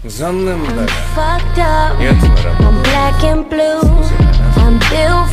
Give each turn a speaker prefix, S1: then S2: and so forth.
S1: 残念だが
S2: Fucked up.
S1: 奴なら
S2: I'm black and blue. I'm built